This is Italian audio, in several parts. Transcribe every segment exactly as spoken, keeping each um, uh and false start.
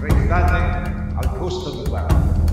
restate al posto di guardia.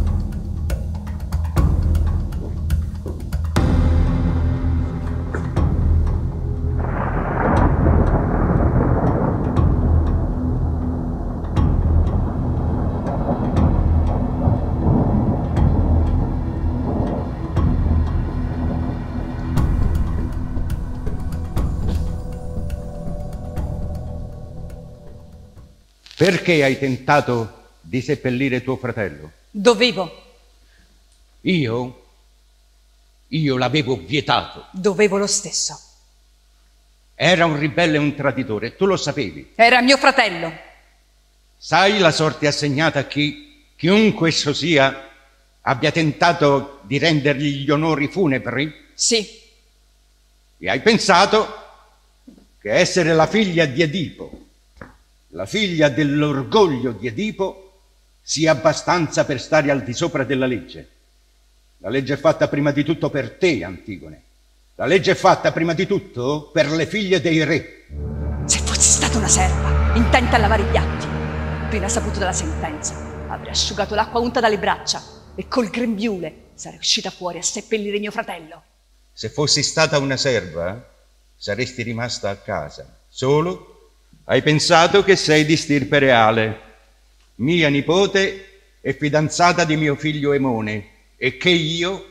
Perché hai tentato di seppellire tuo fratello? Dovevo. Io? Io l'avevo vietato. Dovevo lo stesso. Era un ribelle e un traditore, tu lo sapevi. Era mio fratello. Sai la sorte assegnata a chi, chiunque esso sia, abbia tentato di rendergli gli onori funebri? Sì. E hai pensato che essere la figlia di Edipo, la figlia dell'orgoglio di Edipo, sia abbastanza per stare al di sopra della legge. La legge è fatta prima di tutto per te, Antigone. La legge è fatta prima di tutto per le figlie dei re. Se fossi stata una serva, intenta a lavare i piatti, appena saputo della sentenza, avrei asciugato l'acqua unta dalle braccia e col grembiule sarei uscita fuori a seppellire mio fratello. Se fossi stata una serva, saresti rimasta a casa, solo. Hai pensato che sei di stirpe reale, mia nipote e fidanzata di mio figlio Emone, e che io,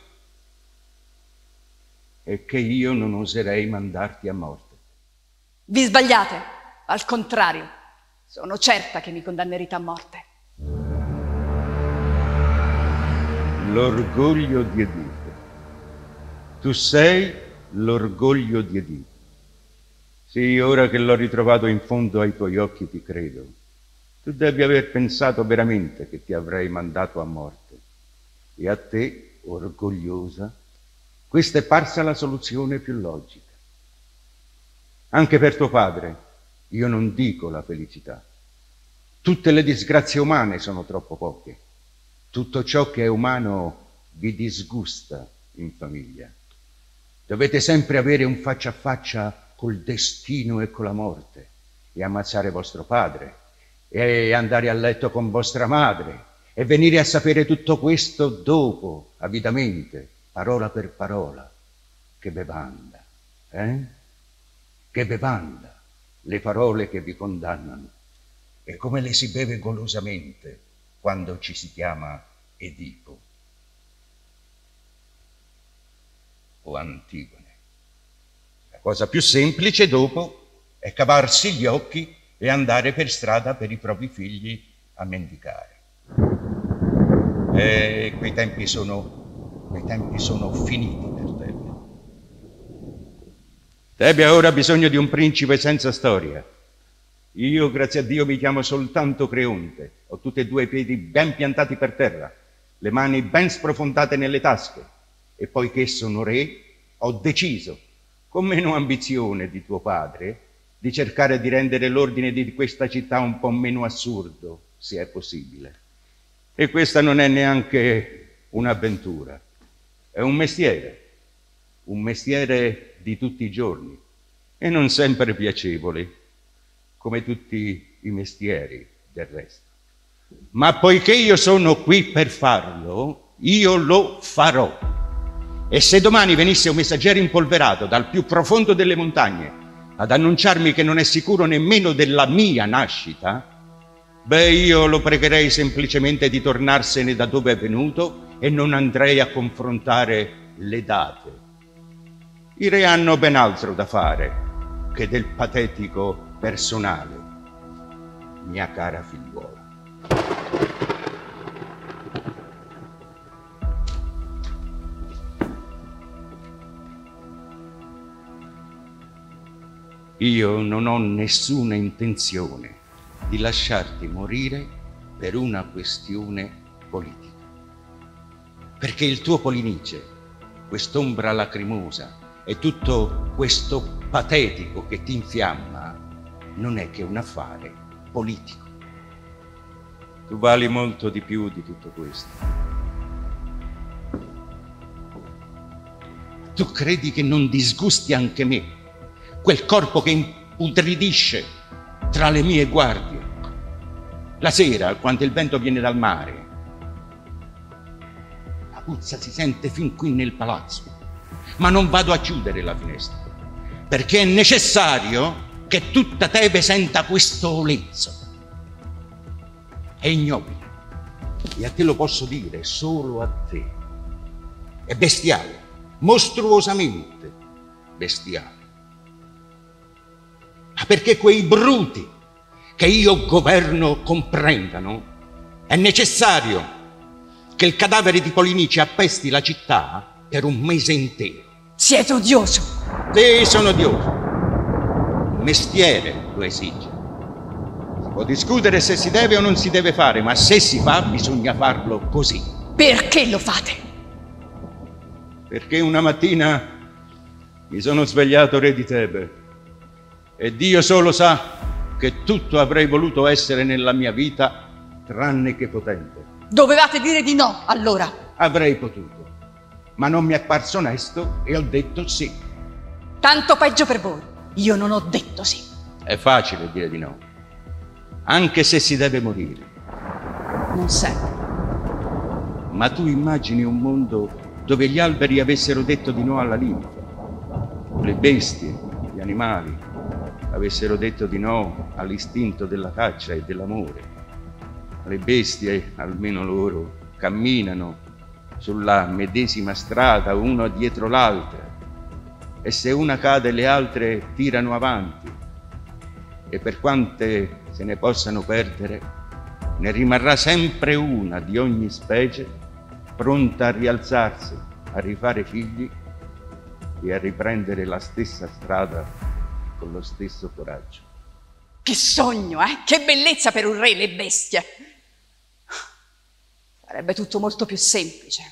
e che io non oserei mandarti a morte. Vi sbagliate, al contrario, sono certa che mi condannerete a morte. L'orgoglio di Edipo. Tu sei l'orgoglio di Edipo. Sì, ora che l'ho ritrovato in fondo ai tuoi occhi ti credo. Tu devi aver pensato veramente che ti avrei mandato a morte. E a te, orgogliosa, questa è parsa la soluzione più logica. Anche per tuo padre, io non dico la felicità. Tutte le disgrazie umane sono troppo poche. Tutto ciò che è umano vi disgusta in famiglia. Dovete sempre avere un faccia a faccia col destino e con la morte, e ammazzare vostro padre, e andare a letto con vostra madre, e venire a sapere tutto questo dopo, avidamente, parola per parola. Che bevanda, eh? Che bevanda, le parole che vi condannano, e come le si beve golosamente quando ci si chiama Edipo o Antigone. La cosa più semplice dopo è cavarsi gli occhi e andare per strada per i propri figli a mendicare. E quei tempi sono, quei tempi sono finiti per Tebia. Tebia ora ha bisogno di un principe senza storia. Io, grazie a Dio, mi chiamo soltanto Creonte. Ho tutti e due i piedi ben piantati per terra, le mani ben sprofondate nelle tasche. E poiché sono re, ho deciso, con meno ambizione di tuo padre, di cercare di rendere l'ordine di questa città un po' meno assurdo, se è possibile. E questa non è neanche un'avventura, è un mestiere, un mestiere di tutti i giorni, e non sempre piacevole, come tutti i mestieri del resto. Ma poiché io sono qui per farlo, io lo farò. E se domani venisse un messaggero impolverato dal più profondo delle montagne ad annunciarmi che non è sicuro nemmeno della mia nascita, beh, io lo pregherei semplicemente di tornarsene da dove è venuto e non andrei a confrontare le date. I re hanno ben altro da fare che del patetico personale, mia cara figliuola. Io non ho nessuna intenzione di lasciarti morire per una questione politica. Perché il tuo Polinice, quest'ombra lacrimosa e tutto questo patetico che ti infiamma non è che un affare politico. Tu vali molto di più di tutto questo. Tu credi che non disgusti anche me, quel corpo che imputridisce tra le mie guardie? La sera, quando il vento viene dal mare, la puzza si sente fin qui nel palazzo, ma non vado a chiudere la finestra, perché è necessario che tutta Tebe senta questo olezzo. È ignobile, e a te lo posso dire, solo a te. È bestiale, mostruosamente bestiale. Ma perché quei bruti che io governo comprendano, è necessario che il cadavere di Polinice appesti la città per un mese intero. Siete odioso. Sì, sono odioso. Il mestiere lo esige. Si può discutere se si deve o non si deve fare, ma se si fa bisogna farlo così. Perché lo fate? Perché una mattina mi sono svegliato re di Tebe e Dio solo sa che tutto avrei voluto essere nella mia vita tranne che potente. Dovevate dire di no, allora. Avrei potuto, ma non mi è parso onesto e ho detto sì. Tanto peggio per voi. Io non ho detto sì. È facile dire di no, anche se si deve morire. Non sempre. Ma tu immagini un mondo dove gli alberi avessero detto di no alla linfa, le bestie, gli animali avessero detto di no all'istinto della caccia e dell'amore. Le bestie, almeno loro, camminano sulla medesima strada, una dietro l'altra, e se una cade le altre tirano avanti, e per quante se ne possano perdere, ne rimarrà sempre una di ogni specie, pronta a rialzarsi, a rifare figli e a riprendere la stessa strada con lo stesso coraggio. Che sogno, eh? Che bellezza per un re, le bestie! Sarebbe tutto molto più semplice.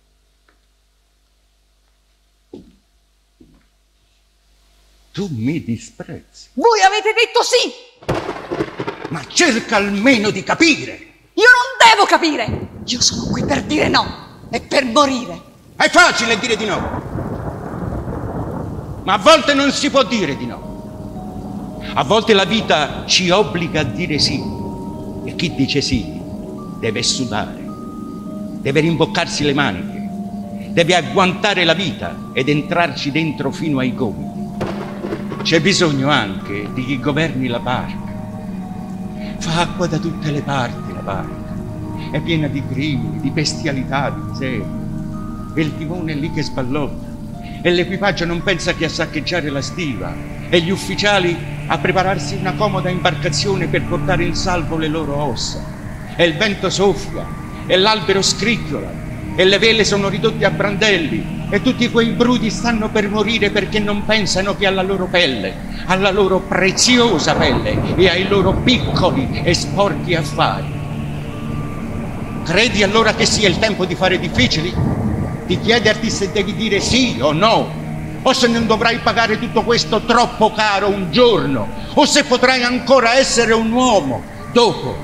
Tu mi disprezzi. Voi avete detto sì! Ma cerca almeno di capire! Io non devo capire! Io sono qui per dire no e per morire. È facile dire di no, ma a volte non si può dire di no. A volte la vita ci obbliga a dire sì, e chi dice sì deve sudare, deve rimboccarsi le maniche, deve agguantare la vita ed entrarci dentro fino ai gomiti. C'è bisogno anche di chi governi la barca. Fa acqua da tutte le parti la barca, è piena di crimini, di bestialità, di miseria, e il timone è lì che sballotta, e l'equipaggio non pensa che a saccheggiare la stiva, e gli ufficiali a prepararsi una comoda imbarcazione per portare in salvo le loro ossa. E il vento soffia, e l'albero scricchiola, e le vele sono ridotte a brandelli, e tutti quei bruti stanno per morire perché non pensano che alla loro pelle, alla loro preziosa pelle e ai loro piccoli e sporchi affari. Credi allora che sia il tempo di fare difficili? Di chiederti se devi dire sì o no, o se non dovrai pagare tutto questo troppo caro un giorno, o se potrai ancora essere un uomo dopo.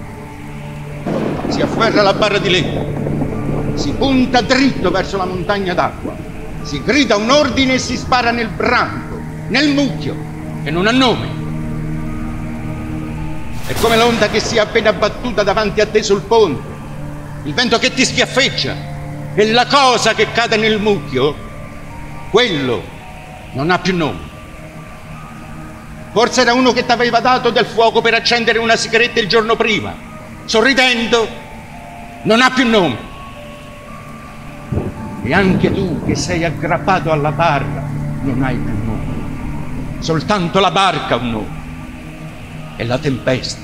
Si afferra la barra di legno, si punta dritto verso la montagna d'acqua, si grida un ordine e si spara nel branco, nel mucchio, che non ha nome. È come l'onda che si è appena battuta davanti a te sul ponte, il vento che ti schiaffeggia, e la cosa che cade nel mucchio, quello non ha più nome. Forse era uno che ti aveva dato del fuoco per accendere una sigaretta il giorno prima, sorridendo, non ha più nome. E anche tu che sei aggrappato alla barra non hai più nome. Soltanto la barca ha un nome, è la tempesta.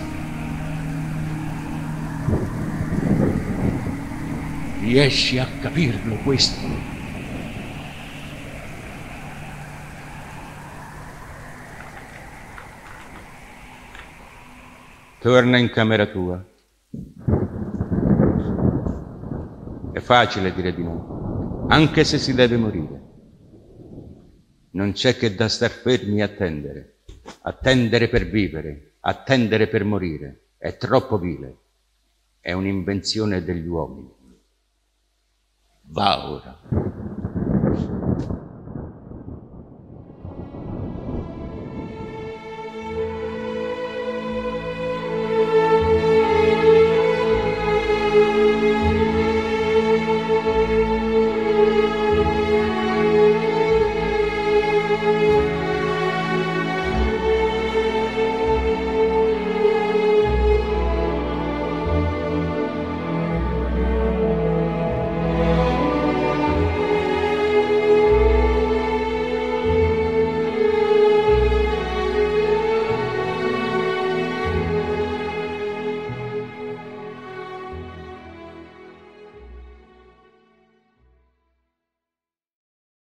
Riesci a capirlo questo? Torna in camera tua. È facile dire di no, anche se si deve morire. Non c'è che da star fermi e attendere. Attendere per vivere, attendere per morire. È troppo vile. È un'invenzione degli uomini. Va ora.